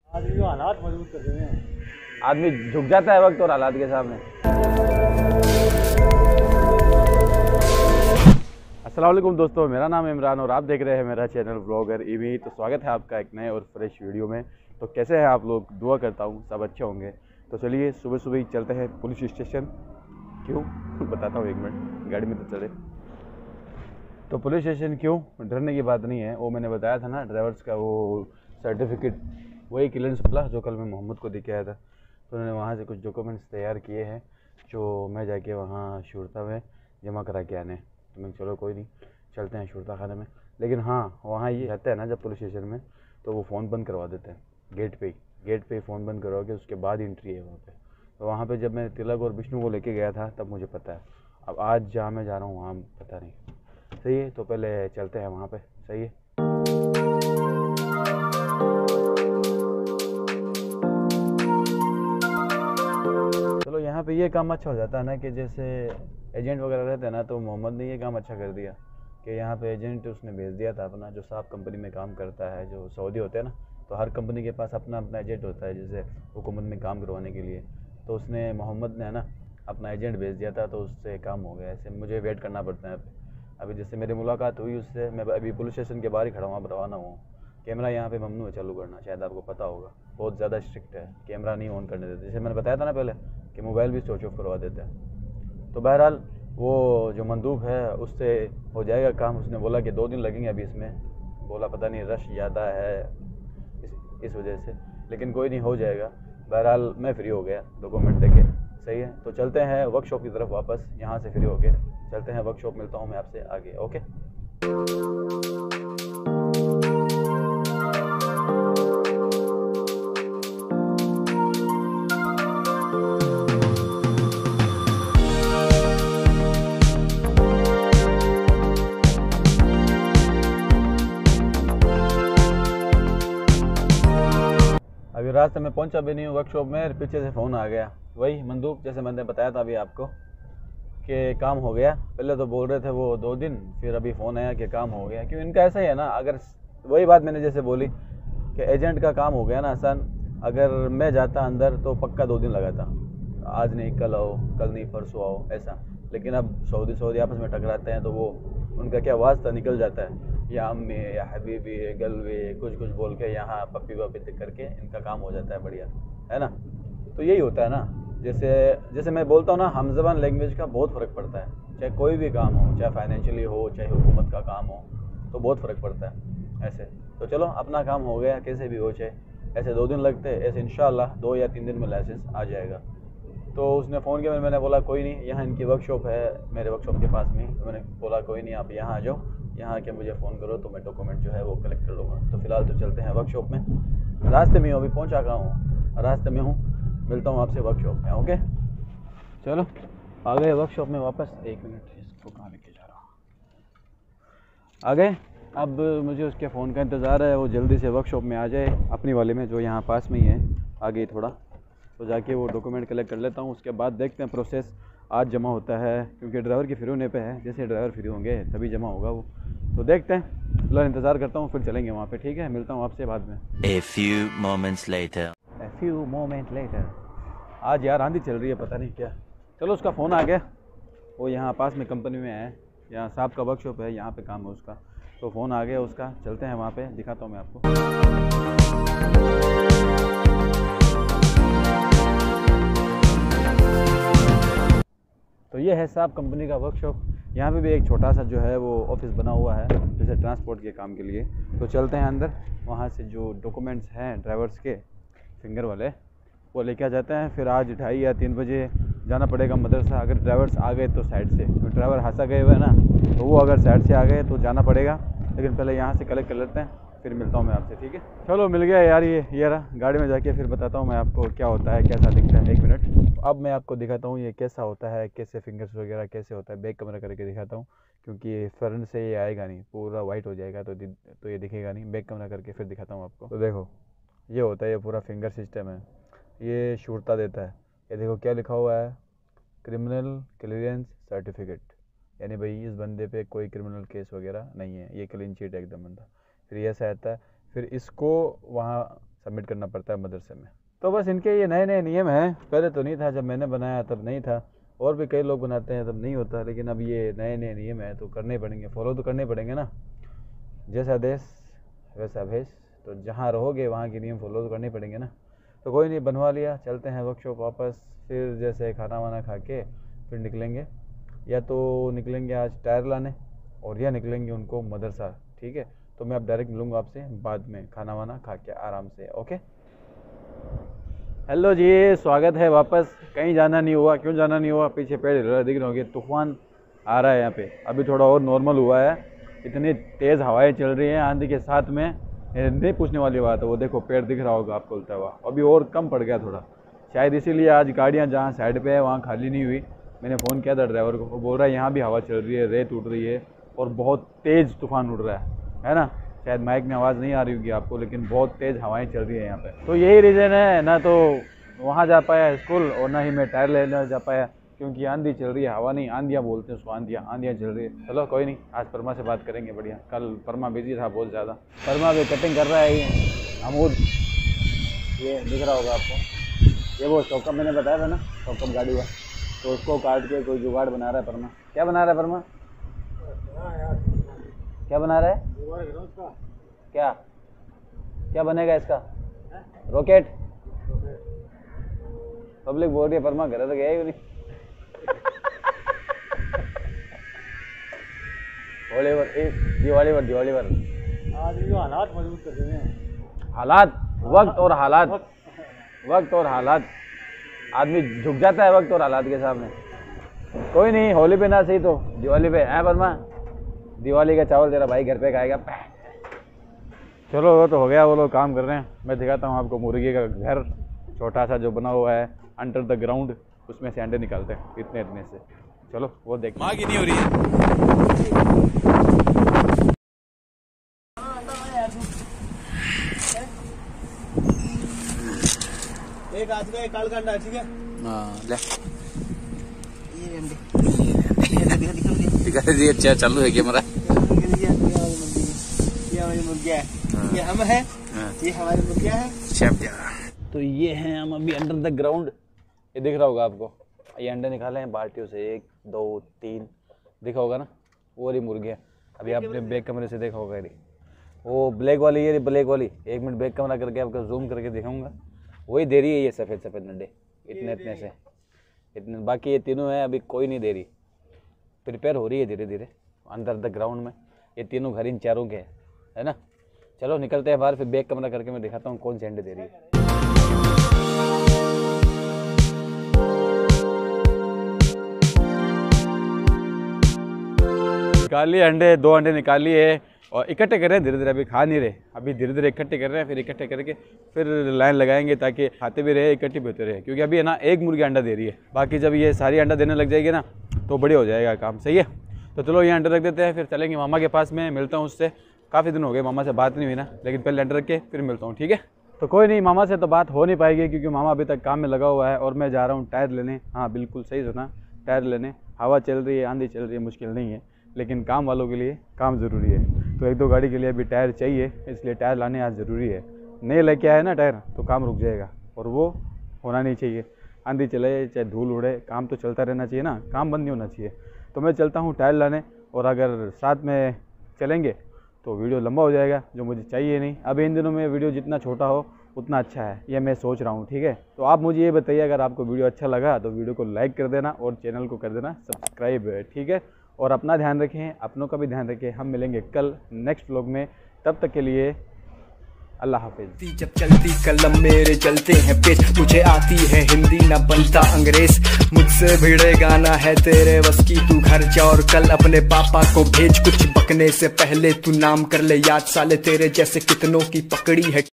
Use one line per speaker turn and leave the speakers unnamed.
आदमी को हालात मजबूत कर देते हैं।
आदमी झुक जाता है वक्त और हालात के सामने। अस्सलाम वालेकुम दोस्तों, मेरा नाम इमरान और आप देख रहे हैं मेरा चैनल ब्लॉगर ईवी। तो स्वागत है आपका एक नए और फ्रेश वीडियो में। तो कैसे हैं आप लोग? दुआ करता हूँ सब अच्छे होंगे। तो चलिए सुबह सुबह ही चलते हैं पुलिस स्टेशन। क्यों बताता हूँ, एक मिनट, गाड़ी में तो चले। तो पुलिस स्टेशन क्यों, डरने की बात नहीं है। वो मैंने बताया था ना, ड्राइवर्स का वो सर्टिफिकेट, वही क्लियरेंस वाला जो कल मैं मोहम्मद को दिखाया आया था। तो उन्होंने वहाँ से कुछ डॉक्यूमेंट्स तैयार किए हैं जो मैं जाके वहाँ शूरता में जमा करा के आने। तो मैं चलो कोई नहीं, चलते हैं शूरता खाने में। लेकिन हाँ, वहाँ ये रहता है ना जब पुलिस स्टेशन में, तो वो फ़ोन बंद करवा देते हैं गेट पे ही फ़ोन बंद करवा के उसके बाद एंट्री है वहाँ पे। तो वहाँ पे जब मैं तिलक और विष्णु को लेके गया था तब मुझे पता है। अब आज जहाँ मैं जा रहा हूँ वहाँ पता नहीं। सही है, तो पहले चलते हैं वहाँ पे। सही है। चलो, यहाँ पे ये काम अच्छा हो जाता है ना कि जैसे एजेंट वगैरह रहते हैं ना, तो मोहम्मद ने ये काम अच्छा कर दिया कि यहाँ पे एजेंट उसने भेज दिया था अपना, जो साफ कंपनी में काम करता है, जो सऊदी होते हैं ना। तो हर कंपनी के पास अपना अपना एजेंट होता है जैसे हुकूमत में काम करवाने के लिए। तो उसने, मोहम्मद ने, है ना, अपना एजेंट भेज दिया था, तो उससे काम हो गया। ऐसे मुझे वेट करना पड़ता है। अभी जैसे मेरी मुलाकात हुई उससे, मैं अभी पुलिस स्टेशन के बाहर ही खड़ा हुआ, रवाना हुआ। कैमरा यहाँ पे ममनू है चालू करना, शायद आपको पता होगा, बहुत ज़्यादा स्ट्रिक्ट है, कैमरा नहीं ऑन करने देते। जैसे मैंने बताया था ना पहले कि मोबाइल भी स्विच ऑफ करवा देते हैं। तो बहरहाल वो जो मंदूब है उससे हो जाएगा काम। उसने बोला कि 2 दिन लगेंगे अभी इसमें। बोला पता नहीं रश ज़्यादा है इस वजह से, लेकिन कोई नहीं, हो जाएगा। बहरहाल मैं फ्री हो गया डॉक्यूमेंट देके। सही है, तो चलते हैं वर्कशॉप की तरफ वापस। यहाँ से फ्री होके चलते हैं वर्कशॉप। मिलता हूँ मैं आपसे आगे। ओके। अभी रास्ते में पहुंचा भी नहीं हूँ वर्कशॉप में, पीछे से फ़ोन आ गया। वही मंदूब, जैसे मैंने बताया था अभी आपको कि काम हो गया। पहले तो बोल रहे थे वो 2 दिन, फिर अभी फ़ोन आया कि काम हो गया। क्यों, इनका ऐसा ही है ना। अगर वही बात मैंने जैसे बोली कि एजेंट का काम हो गया ना आसान, अगर मैं जाता अंदर तो पक्का 2 दिन लगाता। आज नहीं कल आओ, कल नहीं परसों आओ, ऐसा। लेकिन अब सऊदी आपस में टकराते हैं तो वो उनका क्या वास्ता निकल जाता है, या अम्मी या हबीबी गलवे कुछ कुछ बोल के यहाँ पप्पी वप्पी करके इनका काम हो जाता है बढ़िया, है ना। तो यही होता है ना। जैसे जैसे मैं बोलता हूँ ना, हम ज़बान लैंग्वेज का बहुत फ़र्क पड़ता है। चाहे कोई भी काम हो, चाहे फाइनेंशियली हो, चाहे हुकूमत का काम हो, तो बहुत फ़र्क पड़ता है ऐसे। तो चलो, अपना काम हो गया, कैसे भी हो। चाहे ऐसे 2 दिन लगते, ऐसे इंशाल्लाह 2 या 3 दिन में लाइसेंस आ जाएगा। तो उसने फ़ोन किया, मैंने बोला कोई नहीं, यहाँ इनकी वर्कशॉप है मेरे वर्कशॉप के पास में। तो मैंने बोला कोई नहीं, आप यहाँ आ जाओ, यहाँ आके मुझे फ़ोन करो तो मैं डॉक्यूमेंट जो है वो कलेक्ट कर लूँगा। तो फ़िलहाल तो चलते हैं वर्कशॉप में। रास्ते में हूँ, अभी पहुँचा कहाँ हूँ, रास्ते में हूँ। मिलता हूँ आपसे वर्कशॉप में। ओके, चलो आ गए वर्कशॉप में वापस। 1 मिनट, इसको कहाँ लेके जा रहा हूँ। आ गए। अब मुझे उसके फ़ोन का इंतज़ार है, वो जल्दी से वर्कशॉप में आ जाए, अपनी वाले में जो यहाँ पास में ही है, आगे थोड़ा। तो जाके वो डॉक्यूमेंट कलेक्ट कर लेता हूँ। उसके बाद देखते हैं प्रोसेस आज जमा होता है, क्योंकि ड्राइवर की फ्री होने पे है। जैसे ड्राइवर फ्री होंगे तभी जमा होगा वो। तो देखते हैं, फिलहाल इंतज़ार करता हूँ, फिर चलेंगे वहाँ पे। ठीक है, मिलता हूँ आपसे बाद में।
A few moments later.
A few moments later। आज यार आंधी चल रही है, पता नहीं क्या। चलो, उसका फ़ोन आ गया। वो यहाँ पास में कंपनी में है, यहाँ साहब का वर्कशॉप है, यहाँ पे काम है उसका। तो फ़ोन आ गया उसका, चलते हैं वहाँ पे, दिखाता हूँ मैं आपको। तो ये है साहब कंपनी का वर्कशॉप। यहाँ पे भी एक छोटा सा जो है वो ऑफिस बना हुआ है, जैसे ट्रांसपोर्ट के काम के लिए। तो चलते हैं अंदर, वहाँ से जो डॉक्यूमेंट्स हैं ड्राइवर्स के फिंगर वाले, वो लेके आ जाते हैं। फिर आज 2:30 या 3 बजे जाना पड़ेगा मदरसा। अगर ड्राइवर्स आ गए तो साइड से, तो ड्राइवर हासा गए हुए हैं ना, तो वो अगर साइड से आ गए तो जाना पड़ेगा। लेकिन पहले यहाँ से कलेक्ट कर लेते हैं, फिर मिलता हूँ मैं आपसे। ठीक है, चलो मिल गया यार। ये रहा, गाड़ी में जाके फिर बताता हूँ मैं आपको क्या होता है, कैसा दिखता है। 1 मिनट, अब मैं आपको दिखाता हूँ ये कैसा होता है, कैसे फिंगर्स वगैरह कैसे होता है। बैक कैमरा करके दिखाता हूँ, क्योंकि फ्रंट से ये आएगा नहीं, पूरा वाइट हो जाएगा तो ये दिखेगा नहीं। बैक कैमरा करके फिर दिखाता हूँ आपको। तो देखो, ये होता है, ये पूरा फिंगर सिस्टम है, ये शूरता देता है। ये देखो क्या लिखा हुआ है, क्रिमिनल क्लियरेंस सर्टिफिकेट, यानी भाई इस बंदे पे कोई क्रिमिनल केस वगैरह नहीं है, ये क्लीन चिट है एकदम बंदा। फिर ये ऐसा आता है, फिर इसको वहाँ सबमिट करना पड़ता है मदरसे में। तो बस इनके ये नए नए नियम हैं, पहले तो नहीं था, जब मैंने बनाया तब नहीं था, और भी कई लोग बनाते हैं तब नहीं होता, लेकिन अब ये नए नए नियम है तो करने पड़ेंगे, फॉलो तो करने पड़ेंगे ना। जैसा देश वैसा भेष, तो जहाँ रहोगे वहाँ के नियम फॉलो तो करने पड़ेंगे ना। तो कोई नहीं, बनवा लिया, चलते हैं वर्कशॉप वापस। फिर जैसे खाना वाना खा के फिर निकलेंगे, या तो निकलेंगे आज टायर लाने और या निकलेंगे उनको मदरसा, ठीक है। तो मैं अब डायरेक्ट मिलूँगा आपसे बाद में खाना वाना खा के आराम से, ओके। हेलो जी, स्वागत है वापस। कहीं जाना नहीं हुआ, क्यों जाना नहीं हुआ? पीछे पेड़ हिल रहा दिख रहा होगा, तूफान आ रहा है यहाँ पे। अभी थोड़ा और नॉर्मल हुआ है, इतनी तेज़ हवाएं चल रही हैं आंधी के साथ में, नहीं पूछने वाली बात है। वो देखो पेड़ दिख रहा होगा आपको उलता हुआ, अभी और कम पड़ गया थोड़ा, शायद इसीलिए आज गाड़ियाँ जहाँ साइड पे है वहाँ खाली नहीं हुई। मैंने फ़ोन किया था ड्राइवर को, वो बोल रहा है यहाँ भी हवा चल रही है, रेत उड़ रही है और बहुत तेज़ तूफान उड़ रहा है ना। शायद माइक में आवाज़ नहीं आ रही होगी आपको, लेकिन बहुत तेज़ हवाएं चल रही है यहाँ पे। तो यही रीज़न है, ना तो वहाँ जा पाया स्कूल और ना ही मैं टायर लेने जा पाया, क्योंकि आंधी चल रही है, हवा नहीं आंधियाँ बोलते हैं उसको, आंधियाँ चल रही है। चलो कोई नहीं, आज परमा से बात करेंगे बढ़िया। कल परमा बिजी था बहुत ज़्यादा, परमा भी कटिंग कर रहा है ये अमूद, ये दिख रहा होगा आपको, ये वो चौकअप मैंने बताया था ना, चौकअप गाड़ी हुआ, तो उसको काट के कोई जुगाड़ बना रहा है परमा। क्या बना रहा है परमा? क्या बना रहा है? क्या क्या बनेगा इसका? रॉकेट? पब्लिक बोल रही है परमा, घर तो गया ही नहीं। दिवाली पर
आज जो हालात मजबूत कर देते हैं,
हालात, वक्त और हालात, आदमी झुक जाता है वक्त और हालात के सामने। कोई नहीं, होली पे ना सही तो दिवाली पे है परमा, दिवाली का चावल तेरा भाई घर पे खाएगा। चलो वो तो हो गया, वो लोग काम कर रहे हैं। मैं दिखाता हूँ आपको मुर्गी का घर, छोटा सा जो बना हुआ है अंडर द ग्राउंड, उसमें से अंडे निकालते हैं इतने से। चलो वो देख, माँ की नहीं हो रही है।
एक आज का एक काल का अंडा, ठीक है।
ले
ये अंडे
दिखा दीजिए, अच्छा चालू है कैमरा।
ये हमारी मुर्गियाँ है, ये हम है, ये हमारी मुर्गियाँ है।
तो ये हैं हम अभी अंडर द ग्राउंड, ये दिख रहा होगा आपको। ये अंडे निकाले हैं बाल्टियों से, 1 2 3 दिखा होगा ना, वो रही मुर्गियाँ। अभी आपने बैक कमरे से देखा होगा, ये वो ब्लैक वाली, ये ब्लैक वाली, 1 मिनट बैक कमरा करके आपको जूम करके दिखाऊंगा, वही दे रही है ये सफ़ेद अंडे, इतने से इतने। बाकी ये तीनों हैं, अभी कोई नहीं दे रही, प्रिपेयर हो रही है धीरे धीरे अंडर द ग्राउंड में। ये तीनों घर इन चारों के है ना। चलो निकलते हैं बाहर, फिर बैक कमरा करके मैं दिखाता हूँ कौन से अंडे दे रही है। निकाल लिए अंडे, 2 अंडे निकाल लिए और इकट्ठे कर रहे हैं धीरे धीरे, अभी खा नहीं रहे, अभी धीरे धीरे इकट्ठे कर रहे हैं, फिर इकट्ठे करके फिर लाइन लगाएंगे ताकि खाते भी रहे, इकट्ठे भी होते रहे। क्योंकि अभी है ना, 1 मुर्गी अंडा दे रही है, बाकी जब ये सारी अंडा देने लग जाएगी ना तो बड़े हो जाएगा काम, सही है। तो चलो ये अंडे रख देते हैं, फिर चलेंगे मामा के पास में, मिलता हूँ उससे। काफ़ी दिन हो गए मामा से बात नहीं हुई ना, लेकिन पहले अंडे रख के फिर मिलता हूँ, ठीक है। तो कोई नहीं, मामा से तो बात हो नहीं पाएगी क्योंकि मामा अभी तक काम में लगा हुआ है और मैं जा रहा हूँ टायर लेने। हाँ बिल्कुल सही सुना, टायर लेने। हवा चल रही है, आंधी चल रही है, मुश्किल नहीं है, लेकिन काम वालों के लिए काम ज़रूरी है। तो 1 2 गाड़ी के लिए अभी टायर चाहिए, इसलिए टायर लाने आज ज़रूरी है। नहीं लेके आए ना टायर तो काम रुक जाएगा, और वो होना नहीं चाहिए। आंधी चले चाहे धूल उड़े, काम तो चलता रहना चाहिए ना, काम बंद नहीं होना चाहिए। तो मैं चलता हूँ टायर लाने, और अगर साथ में चलेंगे तो वीडियो लंबा हो जाएगा, जो मुझे चाहिए नहीं। अब इन दिनों में वीडियो जितना छोटा हो उतना अच्छा है, ये मैं सोच रहा हूँ, ठीक है। तो आप मुझे ये बताइए, अगर आपको वीडियो अच्छा लगा तो वीडियो को लाइक कर देना और चैनल को कर देना सब्सक्राइब, ठीक है। और अपना ध्यान रखें, अपनों का भी ध्यान रखें। हम मिलेंगे कल नेक्स्ट व्लॉग में, तब तक के लिए अल्लाह हाफिज़।
जब चलती कलम मेरे चलते हैं पेज, मुझे आती है हिंदी ना बनता अंग्रेज, मुझसे भिड़े गाना है तेरे बस की, तू घर जा और कल अपने पापा को भेज। कुछ बकने से पहले तू नाम कर ले याद, साले तेरे जैसे कितनों की पकड़ी है।